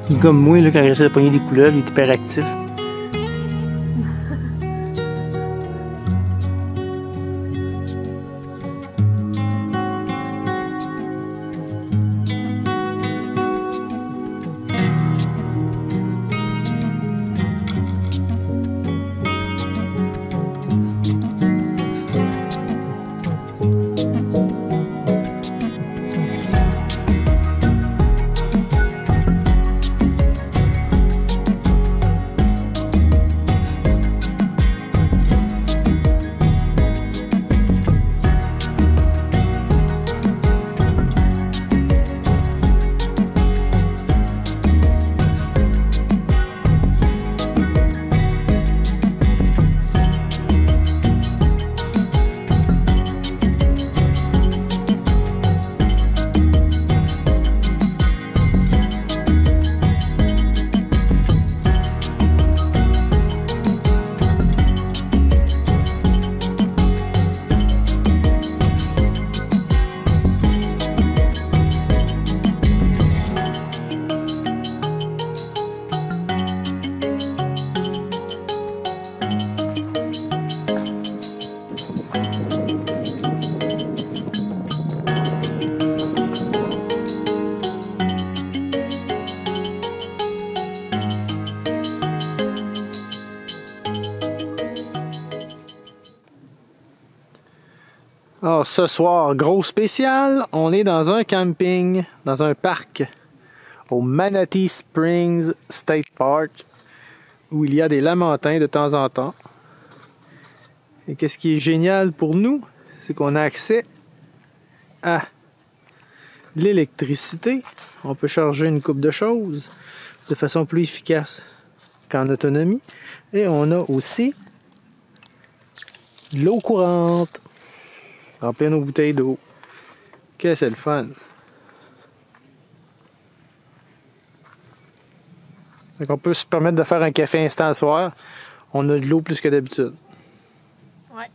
Il est comme moi, là, quand il essaie de pogner des couleuvres, il est hyperactif. Alors ce soir, gros spécial, on est dans un camping, dans un parc, au Manatee Springs State Park, où il y a des lamantins de temps en temps. Et qu'est-ce qui est génial pour nous, c'est qu'on a accès à l'électricité. On peut charger une couple de choses de façon plus efficace qu'en autonomie. Et on a aussi de l'eau courante. Remplir nos bouteilles d'eau. Que c'est le fun. Donc on peut se permettre de faire un café instant le soir. On a de l'eau plus que d'habitude. Ouais.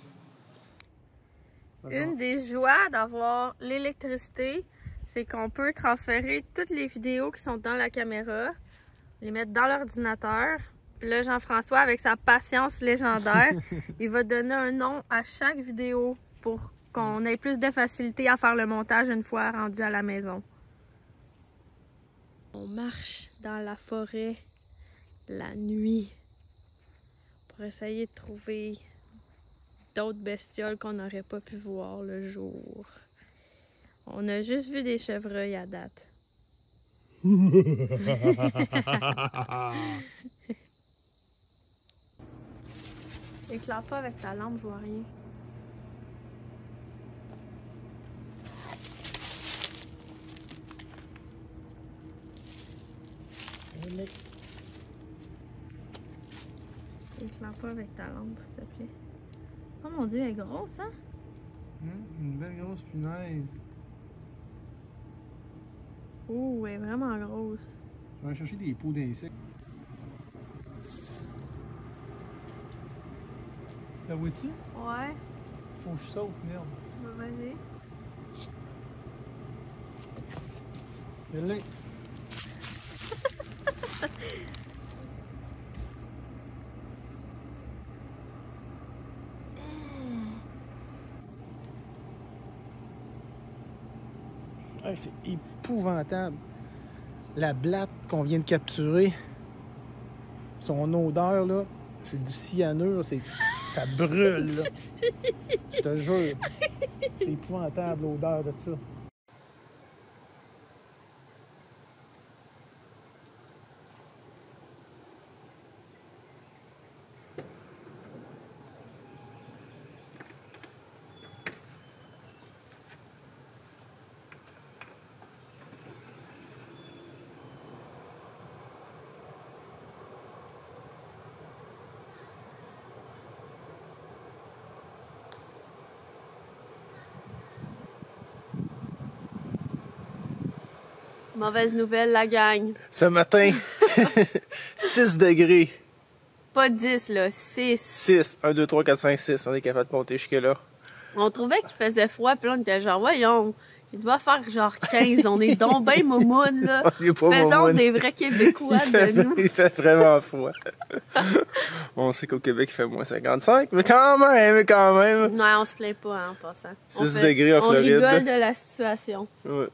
Une des joies d'avoir l'électricité, c'est qu'on peut transférer toutes les vidéos qui sont dans la caméra, les mettre dans l'ordinateur. Puis là, Jean-François, avec sa patience légendaire, il va donner un nom à chaque vidéo pour qu'on ait plus de facilité à faire le montage une fois rendu à la maison. On marche dans la forêt la nuit pour essayer de trouver d'autres bestioles qu'on n'aurait pas pu voir le jour. On a juste vu des chevreuils à date. Éclaire pas avec ta lampe, je vois rien. Éclaire pas avec ta lampe, s'il te plaît. Oh mon Dieu, elle est grosse, hein? Une belle grosse punaise. Oh, elle est vraiment grosse. On va chercher des peaux d'insectes. La vois-tu? Ouais. Faut que je saute, merde. Vas-y. Je l'ai. Hey, c'est épouvantable. La blatte qu'on vient de capturer, son odeur là, c'est du cyanure, ça brûle là. Je te jure. C'est épouvantable l'odeur de ça. Mauvaise nouvelle, la gang. Ce matin, 6 degrés. Pas 10, là, 6. 6. 1, 2, 3, 4, 5, 6. On est capable de compter jusque-là. On trouvait qu'il faisait froid, puis là, on était genre, voyons, Il doit faire genre 15. On est donc ben moumoune, là. On est pas Faisons moumoune. des vrais Québécois de nous. Il fait vraiment froid. On sait qu'au Québec, il fait moins 55, mais quand même. Non, on se plaint pas hein, en passant. 6 degrés en Floride. On rigole de la situation. Ouais.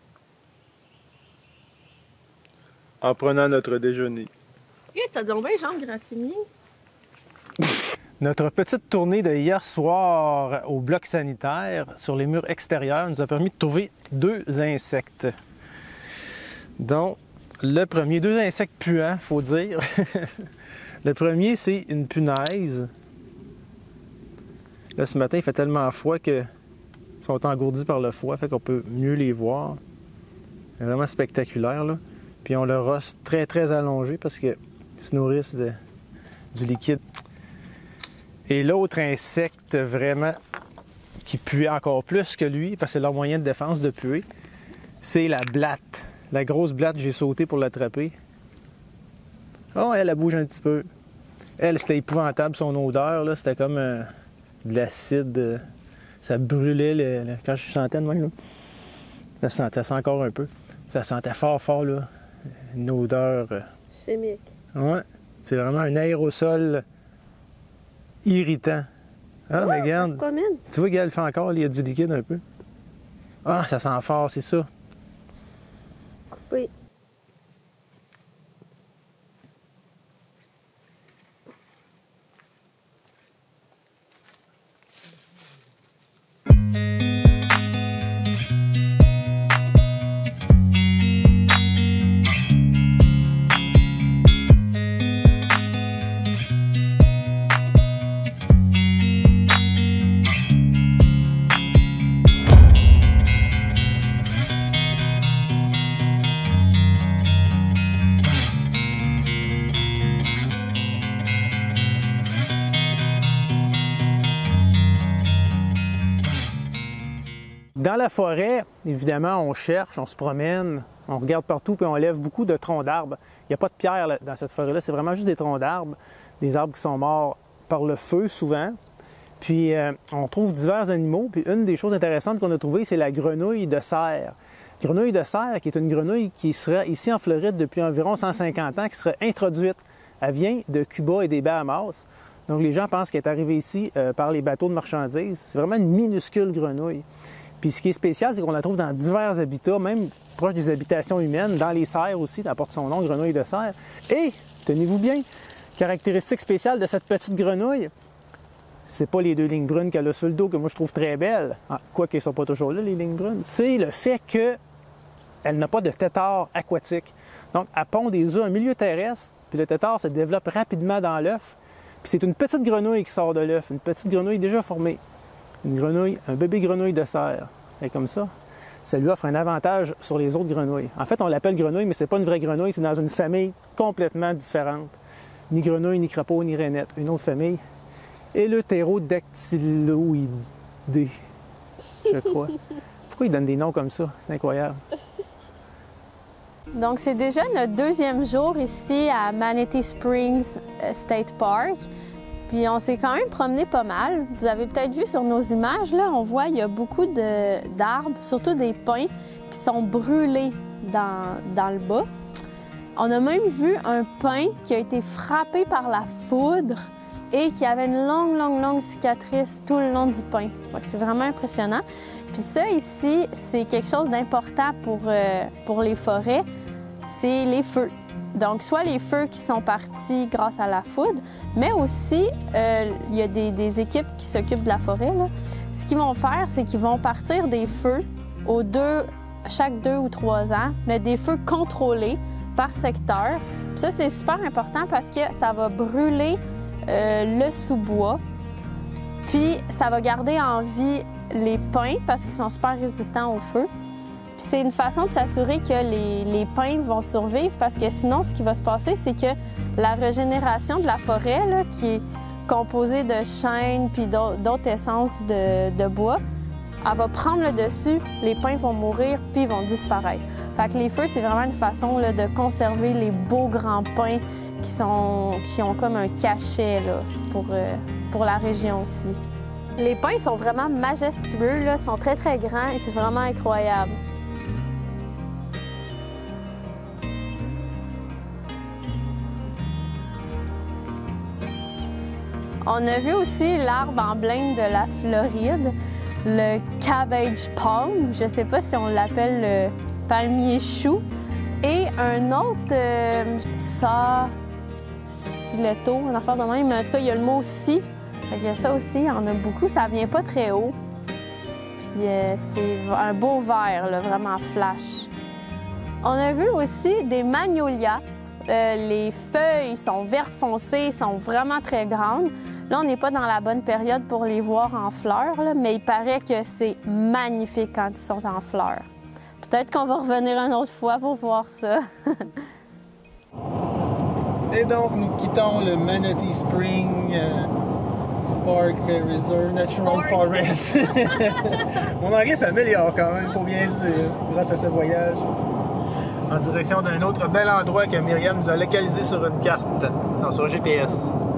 En prenant notre déjeuner. Hey, t'as donc bien jambes graffinées. Notre petite tournée de hier soir au bloc sanitaire sur les murs extérieurs nous a permis de trouver 2 insectes. Donc, le premier, 2 insectes puants, faut dire. Le premier, c'est une punaise. Là, ce matin, il fait tellement froid qu'ils sont engourdis par le froid, fait qu'on peut mieux les voir. C'est vraiment spectaculaire, là. Puis on leur os très, très allongé parce qu'ils se nourrissent du liquide. Et l'autre insecte vraiment qui pue encore plus que lui, parce que c'est leur moyen de défense de puer, c'est la blatte. La grosse blatte, j'ai sauté pour l'attraper. Oh, elle bouge un petit peu. Elle, c'était épouvantable, son odeur, là, c'était comme de l'acide. Ça brûlait quand je sentais de même, là. Ça sent encore un peu. Ça sentait fort, fort, là. Une odeur... Chimique. Ouais, c'est vraiment un aérosol irritant. Ah, mais regarde. Tu vois, Gaël fait encore, il y a du liquide un peu. Ah, ça sent fort, c'est ça. Oui. Dans la forêt, évidemment, on cherche, on se promène, on regarde partout, puis on lève beaucoup de troncs d'arbres. Il n'y a pas de pierre là, dans cette forêt-là, c'est vraiment juste des troncs d'arbres, des arbres qui sont morts par le feu souvent. Puis on trouve divers animaux, puis une des choses intéressantes qu'on a trouvées, c'est la grenouille de serre. Grenouille de serre, qui est une grenouille qui serait ici en Floride depuis environ 150 ans, qui serait introduite. Elle vient de Cuba et des Bahamas. Donc les gens pensent qu'elle est arrivée ici par les bateaux de marchandises. C'est vraiment une minuscule grenouille. Puis ce qui est spécial, c'est qu'on la trouve dans divers habitats, même proche des habitations humaines, dans les serres aussi, ça porte son nom, grenouille de serre. Et, tenez-vous bien, caractéristique spéciale de cette petite grenouille, c'est pas les 2 lignes brunes qu'elle a sur le dos, que moi je trouve très belles, quoique elles ne sont pas toujours là, les lignes brunes, c'est le fait qu'elle n'a pas de tétard aquatique. Donc, elle pond des œufs en milieu terrestre, puis le tétard se développe rapidement dans l'œuf. Puis c'est une petite grenouille qui sort de l'œuf, une petite grenouille déjà formée. Une grenouille, un bébé grenouille de serre. Et comme ça lui offre un avantage sur les autres grenouilles. En fait, on l'appelle grenouille, mais c'est pas une vraie grenouille, c'est dans une famille complètement différente. Ni grenouille, ni crapaud, ni rainette. Une autre famille. Eleutherodactyloidés, je crois. Pourquoi ils donnent des noms comme ça? C'est incroyable. Donc, c'est déjà notre 2e jour ici à Manatee Springs State Park. Puis on s'est quand même promené pas mal. Vous avez peut-être vu sur nos images, là, on voit il y a beaucoup d'arbres, surtout des pins, qui sont brûlés dans le bas. On a même vu un pin qui a été frappé par la foudre et qui avait une longue cicatrice tout le long du pin. C'est vraiment impressionnant. Puis ça, ici, c'est quelque chose d'important pour les forêts, c'est les feux. Donc, soit les feux qui sont partis grâce à la foudre, mais aussi, il y a des équipes qui s'occupent de la forêt, là. Ce qu'ils vont faire, c'est qu'ils vont partir des feux chaque 2 ou 3 ans, mais des feux contrôlés par secteur. Puis ça, c'est super important parce que ça va brûler le sous-bois, puis ça va garder en vie les pins parce qu'ils sont super résistants au feu. C'est une façon de s'assurer que les pins vont survivre parce que sinon, ce qui va se passer, c'est que la régénération de la forêt, là, qui est composée de chênes puis d'autres essences de bois, elle va prendre le dessus, les pins vont mourir puis ils vont disparaître. Fait que les feux, c'est vraiment une façon là, de conserver les beaux grands pins qui ont comme un cachet là, pour la région aussi. Les pins sont vraiment majestueux, là, sont très très grands et c'est vraiment incroyable. On a vu aussi l'arbre emblème de la Floride, le cabbage palm. Je ne sais pas si on l'appelle le palmier chou. Et un autre, sileto, une affaire de même. Mais en tout cas, il y a le mot si. Il y a ça aussi, il y en a beaucoup. Ça vient pas très haut. Puis c'est un beau vert, là, vraiment flash. On a vu aussi des magnolias. Les feuilles sont vertes foncées, sont vraiment très grandes. Là, on n'est pas dans la bonne période pour les voir en fleurs, là, mais il paraît que c'est magnifique quand ils sont en fleurs. Peut-être qu'on va revenir une autre fois pour voir ça. Et donc, nous quittons le Manatee Spring Spark Reserve Natural Forest. Mon anglais s'améliore quand même, il faut bien le dire, grâce à ce voyage. En direction d'un autre bel endroit que Myriam nous a localisé sur une carte, sur GPS.